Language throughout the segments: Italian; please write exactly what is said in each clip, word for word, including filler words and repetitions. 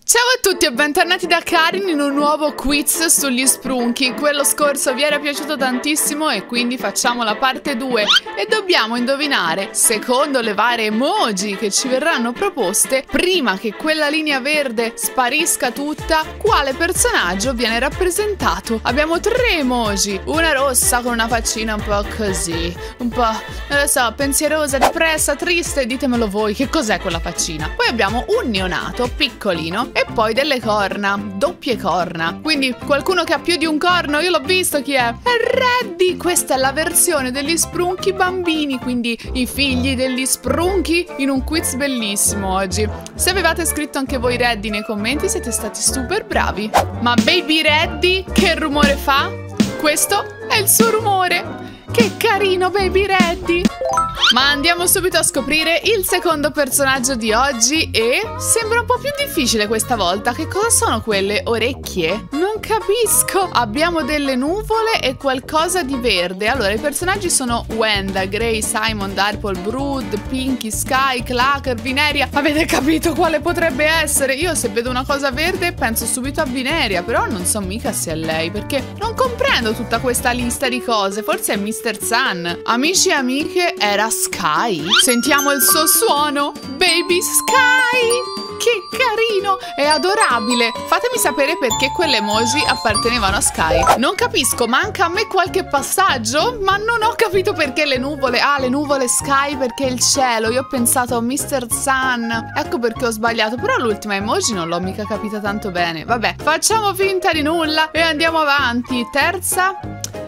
Ciao a tutti e bentornati da Karin in un nuovo quiz sugli sprunchi. Quello scorso vi era piaciuto tantissimo e quindi facciamo la parte due e dobbiamo indovinare, secondo le varie emoji che ci verranno proposte, prima che quella linea verde sparisca tutta, quale personaggio viene rappresentato. Abbiamo tre emoji, una rossa con una faccina un po' così, un po', non lo so, pensierosa, depressa, triste, ditemelo voi, che cos'è quella faccina. Poi abbiamo un neonato piccolino e poi delle corna, doppie corna. Quindi qualcuno che ha più di un corno, io l'ho visto chi è. È Reddy, questa è la versione degli sprunchi bambini, quindi i figli degli sprunchi in un quiz bellissimo oggi. Se avevate scritto anche voi Reddy nei commenti siete stati super bravi. Ma Baby Reddy che rumore fa? Questo è il suo rumore. Che carino Baby Reddy! Ma andiamo subito a scoprire il secondo personaggio di oggi e sembra un po' più difficile questa volta. Che cosa sono quelle orecchie? Non capisco. Abbiamo delle nuvole e qualcosa di verde. Allora, i personaggi sono Wenda, Gray, Simon, Darpole, Brood, Pinky, Sky, Clacker, Vineria. Avete capito quale potrebbe essere? Io se vedo una cosa verde penso subito a Vineria, però non so mica se è lei, perché non comprendo tutta questa lista di cose. Forse è mister Sun. Amici e amiche, era Sky. Sentiamo il suo suono. Baby Sky! Che carino! È adorabile! Fatemi sapere perché quelle emoji appartenevano a Sky. Non capisco, manca a me qualche passaggio? Ma non ho capito perché le nuvole. Ah, le nuvole Sky perché il cielo. Io ho pensato a mister Sun. Ecco perché ho sbagliato. Però l'ultima emoji non l'ho mica capita tanto bene. Vabbè, facciamo finta di nulla e andiamo avanti. Terza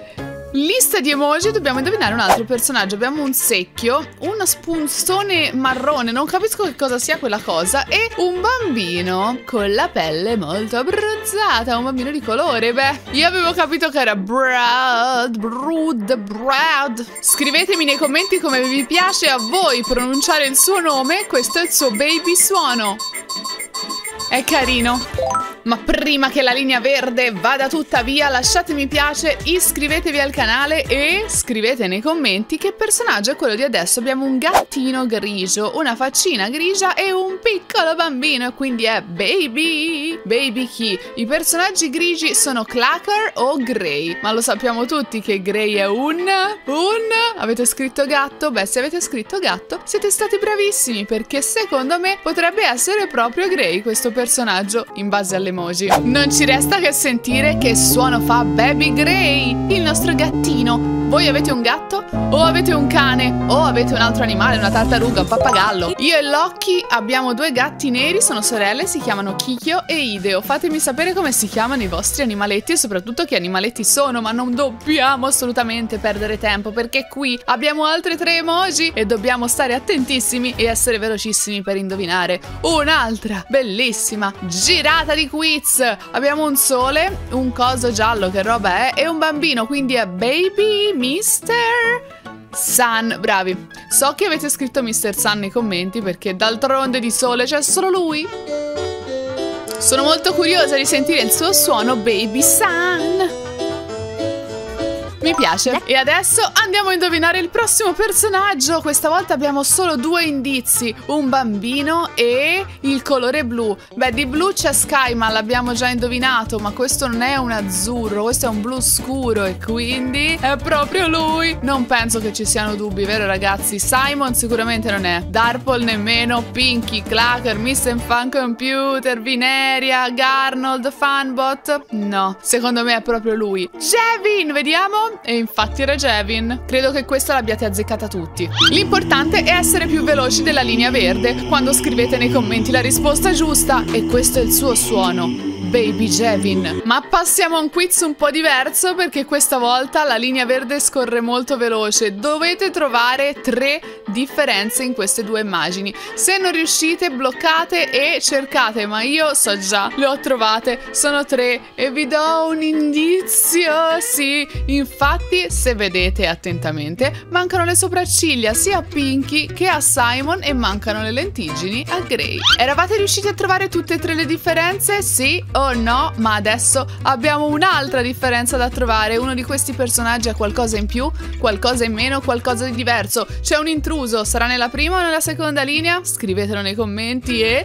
lista di emoji, dobbiamo indovinare un altro personaggio. Abbiamo un secchio, uno spunzone marrone, non capisco che cosa sia quella cosa, e un bambino con la pelle molto abbronzata, un bambino di colore. Beh, io avevo capito che era Brood, Brood, Brood. Scrivetemi nei commenti come vi piace a voi pronunciare il suo nome. Questo è il suo baby suono. È carino. Ma prima che la linea verde vada tutta via, lasciate mi piace, iscrivetevi al canale e scrivete nei commenti che personaggio è quello di adesso. Abbiamo un gattino grigio, una faccina grigia e un piccolo bambino, e quindi è Baby. Baby chi? I personaggi grigi sono Clacker o Gray, ma lo sappiamo tutti che Gray è un... un... Avete scritto gatto? Beh, se avete scritto gatto siete stati bravissimi, perché secondo me potrebbe essere proprio Gray questo personaggio, in base alle emoji. Non ci resta che sentire che suono fa Baby Gray, il nostro gattino. Voi avete un gatto? O avete un cane? O avete un altro animale, una tartaruga, un pappagallo? Io e Loki abbiamo due gatti neri, sono sorelle, si chiamano Kikyo e Ideo. Fatemi sapere come si chiamano i vostri animaletti e soprattutto che animaletti sono, ma non dobbiamo assolutamente perdere tempo, perché qui abbiamo altre tre emoji e dobbiamo stare attentissimi e essere velocissimi per indovinare un'altra bellissima girata di quiz. Abbiamo un sole, un coso giallo, che roba è, e un bambino, quindi è Baby mister Sun. Bravi. So che avete scritto mister Sun nei commenti, perché d'altronde di sole c'è solo lui. Sono molto curiosa di sentire il suo suono, Baby Sun. Mi piace. E adesso andiamo a indovinare il prossimo personaggio. Questa volta abbiamo solo due indizi, un bambino e il colore blu. Beh, di blu c'è Sky, ma l'abbiamo già indovinato. Ma questo non è un azzurro, questo è un blu scuro e quindi è proprio lui. Non penso che ci siano dubbi, vero ragazzi? Simon sicuramente non è, Darpole nemmeno, Pinky, Clacker, mister Fun Computer, Vineria, Garnold, Funbot. No, secondo me è proprio lui. Jevin, vediamo. E infatti era Jevin. Credo che questa l'abbiate azzeccata tutti. L'importante è essere più veloci della linea verde quando scrivete nei commenti la risposta giusta. E questo è il suo suono, Baby Jevin. Ma passiamo a un quiz un po' diverso, perché questa volta la linea verde scorre molto veloce. Dovete trovare tre differenze in queste due immagini. Se non riuscite, bloccate e cercate, ma io so già, le ho trovate, sono tre e vi do un indizio. Sì, infatti se vedete attentamente mancano le sopracciglia sia a Pinky che a Simon e mancano le lentiggini a Gray. Eravate riusciti a trovare tutte e tre le differenze? Sì o no? Ma adesso abbiamo un'altra differenza da trovare. Uno di questi personaggi ha qualcosa in più, qualcosa in meno, qualcosa di diverso. C'è un intruso, sarà nella prima o nella seconda linea? Scrivetelo nei commenti e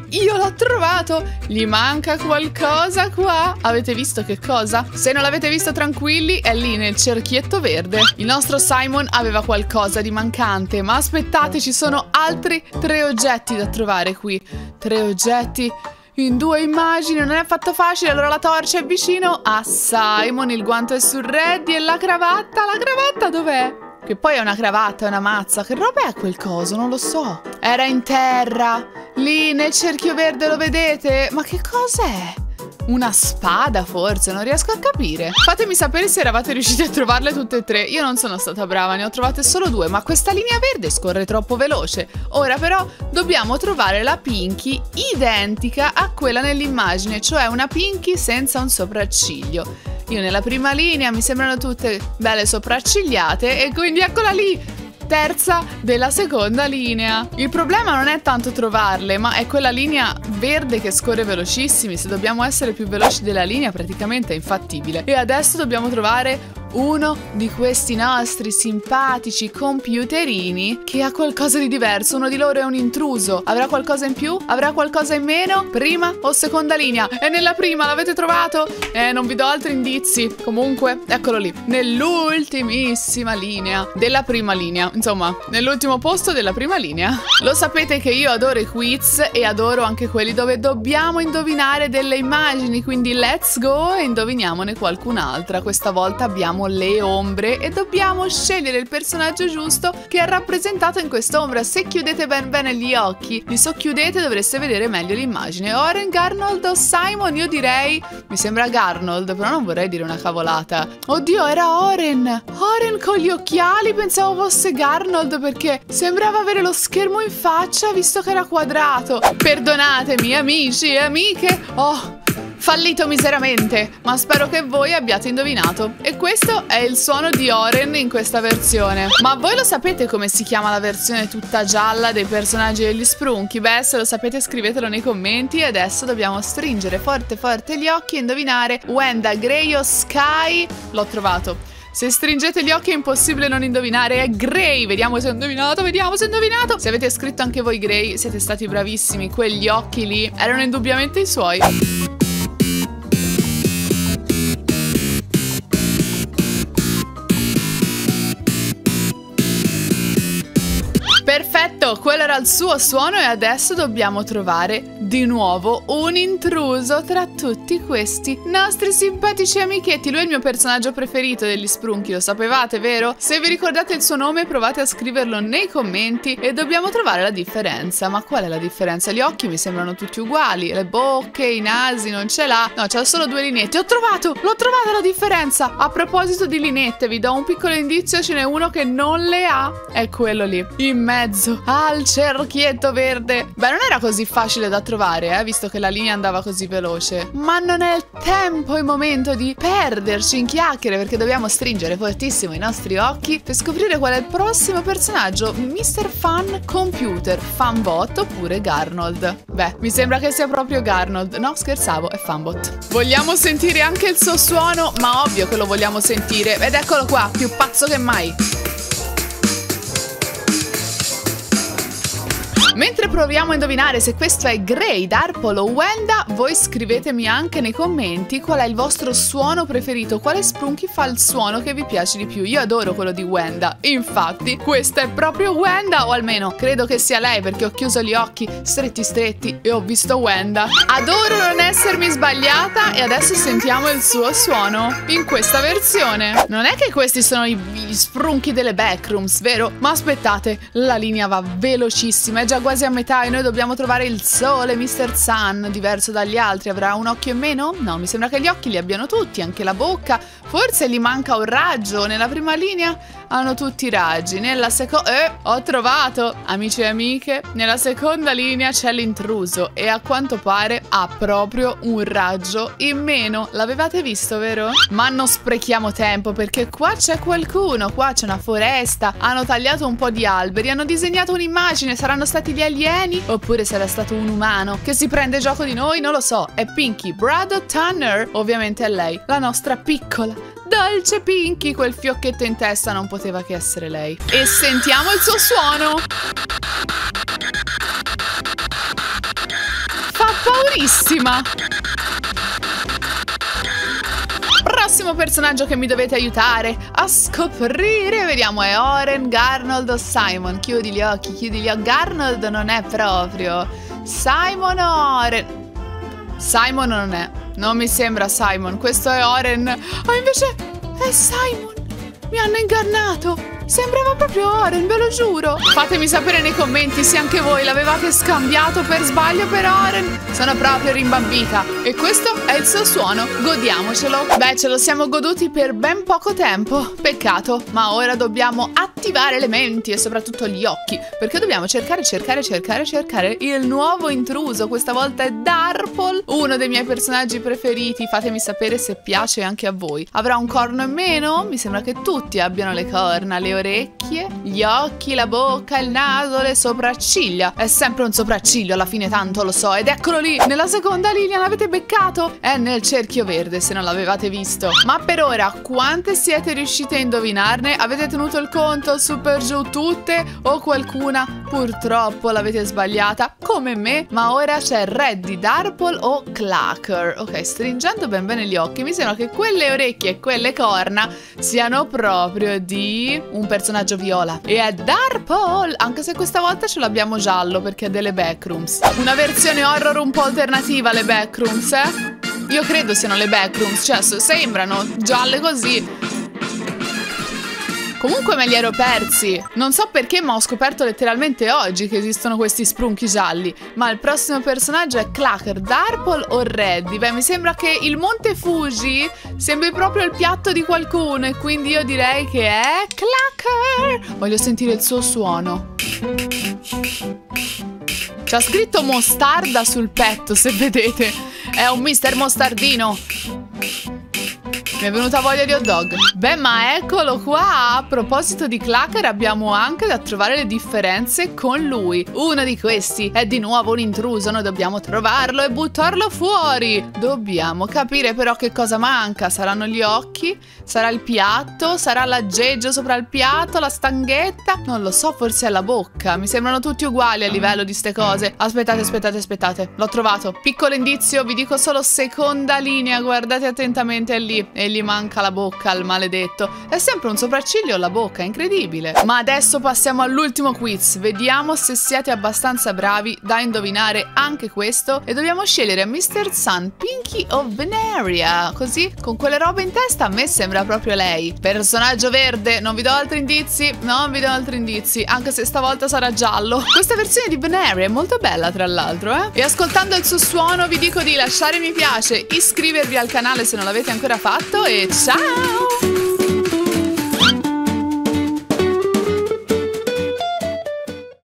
io l'ho trovato. Gli manca qualcosa qua. Avete visto che cosa? Se non l'avete visto tranquilli, è lì nel cerchietto verde. Il nostro Simon aveva qualcosa di mancante, ma aspettate, ci sono altri tre oggetti da trovare qui. Tre oggetti in due immagini, non è affatto facile. Allora la torcia è vicino a Simon, il guanto è su Reddy e la cravatta, la cravatta dov'è? Che poi è una cravatta, è una mazza. Che roba è quel coso? Non lo so. Era in terra. Lì nel cerchio verde, lo vedete? Ma che cos'è? Una spada forse? Non riesco a capire. Fatemi sapere se eravate riusciti a trovarle tutte e tre. Io non sono stata brava, ne ho trovate solo due. Ma questa linea verde scorre troppo veloce. Ora però dobbiamo trovare la Pinky identica a quella nell'immagine, cioè una Pinky senza un sopracciglio. Io nella prima linea mi sembrano tutte belle sopraccigliate e quindi eccola lì, terza della seconda linea. Il problema non è tanto trovarle, ma è quella linea verde che scorre velocissimi. Se dobbiamo essere più veloci della linea praticamente è infattibile. E adesso dobbiamo trovare uno di questi nostri simpatici computerini che ha qualcosa di diverso. Uno di loro è un intruso. Avrà qualcosa in più? Avrà qualcosa in meno? Prima o seconda linea? È nella prima, l'avete trovato? Eh, non vi do altri indizi. Comunque, eccolo lì, nell'ultimissima linea della prima linea. Insomma, nell'ultimo posto della prima linea. Lo sapete che io adoro i quiz e adoro anche quelli dove dobbiamo indovinare delle immagini, quindi let's go e indoviniamone qualcun'altra. Questa volta abbiamo le ombre e dobbiamo scegliere il personaggio giusto che è rappresentato in quest'ombra. Se chiudete ben bene gli occhi, li socchiudete, dovreste vedere meglio l'immagine. Oren, Garnold o Simon? Io direi, mi sembra Garnold, però non vorrei dire una cavolata. Oddio, era Oren. Oren con gli occhiali, pensavo fosse Garnold perché sembrava avere lo schermo in faccia visto che era quadrato. Perdonatemi amici e amiche, oh, fallito miseramente, ma spero che voi abbiate indovinato. E questo è il suono di Oren in questa versione. Ma voi lo sapete come si chiama la versione tutta gialla dei personaggi degli Sprunky? Beh, se lo sapete scrivetelo nei commenti. E adesso dobbiamo stringere forte forte gli occhi e indovinare Wenda, Gray o Sky. L'ho trovato. Se stringete gli occhi è impossibile non indovinare, è Gray. Vediamo se ho indovinato, vediamo se ho indovinato. Se avete scritto anche voi Gray, siete stati bravissimi. Quegli occhi lì erano indubbiamente i suoi. Perfetto, quello era il suo suono e adesso dobbiamo trovare di nuovo un intruso tra tutti questi nostri simpatici amichetti. Lui è il mio personaggio preferito degli Sprunky, lo sapevate, vero? Se vi ricordate il suo nome provate a scriverlo nei commenti e dobbiamo trovare la differenza. Ma qual è la differenza? Gli occhi mi sembrano tutti uguali, le bocche, i nasi, non ce l'ha. No, c'ha solo due lineette. Ho trovato, l'ho trovata la differenza. A proposito di linette, vi do un piccolo indizio, ce n'è uno che non le ha. È quello lì, in mezzo al cerchietto verde. Beh, non era così facile da trovare, eh, visto che la linea andava così veloce. Ma non è il tempo, il momento di perderci in chiacchiere, perché dobbiamo stringere fortissimo i nostri occhi per scoprire qual è il prossimo personaggio. mister Fun Computer, Funbot oppure Garnold? Beh, mi sembra che sia proprio Garnold. No, scherzavo, è Funbot. Vogliamo sentire anche il suo suono? Ma ovvio che lo vogliamo sentire. Ed eccolo qua, più pazzo che mai. Mentre proviamo a indovinare se questo è Gray, Darpol o Wenda, voi scrivetemi anche nei commenti qual è il vostro suono preferito, quale Sprunky fa il suono che vi piace di più. Io adoro quello di Wenda, infatti questa è proprio Wenda, o almeno credo che sia lei perché ho chiuso gli occhi stretti stretti e ho visto Wenda. Adoro non essermi sbagliata e adesso sentiamo il suo suono in questa versione. Non è che questi sono i, gli Sprunky delle backrooms, vero? Ma aspettate, la linea va velocissima, è già quasi a metà e noi dobbiamo trovare il sole, mister Sun, diverso dagli altri. Avrà un occhio in meno? No, mi sembra che gli occhi li abbiano tutti, anche la bocca. Forse gli manca un raggio. Nella prima linea hanno tutti i raggi. Nella seconda... Eh, ho trovato! Amici e amiche, nella seconda linea c'è l'intruso e a quanto pare ha proprio un raggio in meno. L'avevate visto, vero? Ma non sprechiamo tempo perché qua c'è qualcuno. Qua c'è una foresta. Hanno tagliato un po' di alberi, hanno disegnato un'immagine. Saranno stati gli alieni? Oppure sarà stato un umano che si prende gioco di noi? Non lo so. È Pinky Brado Tanner. Ovviamente è lei, la nostra piccola dolce Pinky. Quel fiocchetto in testa non poteva che essere lei. E sentiamo il suo suono. bravissima! Prossimo personaggio che mi dovete aiutare a scoprire, vediamo, è Oren, Garnold o Simon. Chiudi gli occhi, chiudi gli occhi. Garnold non è proprio. Simon o Oren? Simon non è. Non mi sembra Simon. Questo è Oren. Ah, invece è Simon. Mi hanno ingannato. Sembrava proprio Oren, ve lo giuro. Fatemi sapere nei commenti se anche voi l'avevate scambiato per sbaglio per Oren. Sono proprio rimbambita. E questo è il suo suono. Godiamocelo. Beh, ce lo siamo goduti per ben poco tempo. Peccato. Ma ora dobbiamo attivare le menti e soprattutto gli occhi. Perché dobbiamo cercare, cercare, cercare, cercare il nuovo intruso. Questa volta è Darpol, uno dei miei personaggi preferiti. Fatemi sapere se piace anche a voi. Avrà un corno in meno? Mi sembra che tutti abbiano le corna, le orecchie, gli occhi, la bocca, il naso, le sopracciglia. È sempre un sopracciglio alla fine, tanto lo so. Ed eccolo lì, nella seconda linea, l'avete beccato? È nel cerchio verde, se non l'avevate visto. Ma per ora, quante siete riuscite a indovinarne? Avete tenuto il conto su per giù tutte? O qualcuna purtroppo l'avete sbagliata? Come me? Ma ora c'è Reddy, Darpol o Clacker. Ok, stringendo ben bene gli occhi, mi sembra che quelle orecchie e quelle corna siano proprio di un personaggio viola. E è Darpol, anche se questa volta ce l'abbiamo giallo perché è delle backrooms. Una versione horror un po' alternativa alle backrooms, eh? Io credo siano le backrooms, cioè sembrano gialle così. Comunque me li ero persi. Non so perché, ma ho scoperto letteralmente oggi che esistono questi sprunchi gialli. Ma il prossimo personaggio è Clacker, Darpol o Reddy? Beh, mi sembra che il Monte Fuji sembri proprio il piatto di qualcuno, e quindi io direi che è Clacker. Voglio sentire il suo suono. C'ha scritto mostarda sul petto, se vedete. È un mister Mostardino. Mi è venuta voglia di hot dog. Beh, ma eccolo qua. A proposito di Clacker, abbiamo anche da trovare le differenze con lui. Uno di questi è di nuovo un intruso. Noi dobbiamo trovarlo e buttarlo fuori. Dobbiamo capire però che cosa manca. Saranno gli occhi? Sarà il piatto? Sarà l'aggeggio sopra il piatto? La stanghetta? Non lo so, forse è la bocca. Mi sembrano tutti uguali a livello di ste cose. Aspettate, aspettate, aspettate. L'ho trovato. Piccolo indizio, vi dico solo seconda linea. Guardate attentamente, è lì. E gli manca la bocca al maledetto. È sempre un sopracciglio o la bocca, incredibile. Ma adesso passiamo all'ultimo quiz. Vediamo se siete abbastanza bravi da indovinare anche questo. E dobbiamo scegliere mister Sun, Pinky o Veneria. Così, con quelle robe in testa, a me sembra proprio lei. Personaggio verde, non vi do altri indizi. Non vi do altri indizi, anche se stavolta sarà giallo. Questa versione di Veneria è molto bella, tra l'altro, eh. E ascoltando il suo suono vi dico di lasciare mi piace, iscrivervi al canale se non l'avete ancora fatto e ciao!